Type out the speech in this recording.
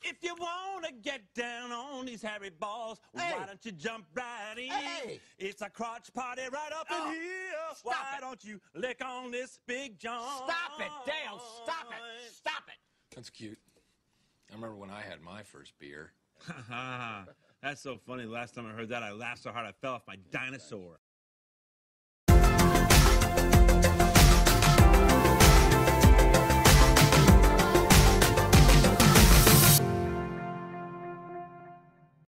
If you want to get down on these hairy balls, why don't you jump right in? Hey. It's a crotch party right up in here. Why don't you lick on this big joint? Stop it, Dale. Stop it. Stop it. That's cute. I remember when I had my first beer. That's so funny. The last time I heard that, I laughed so hard I fell off my dinosaur.